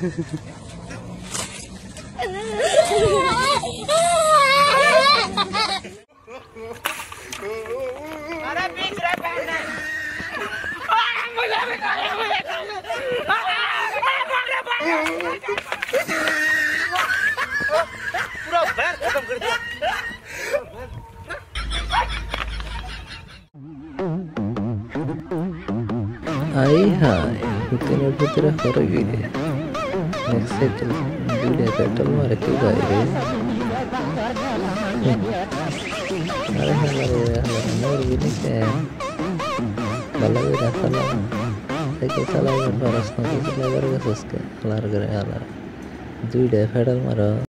अरे बीच रे पहले पूरा बैग खत्म कर दिया। आई हाय भीतर भीतर ಹೊರಗೆ ನೆಕ್ಸ್ಟ್ वीडियो पेट्रोल मारके बाहर अरे हमारे मोर भी नहीं है kalau udah salah saya salah yang harus nanti salah bergerak ke halar gara halar 2 pedal maro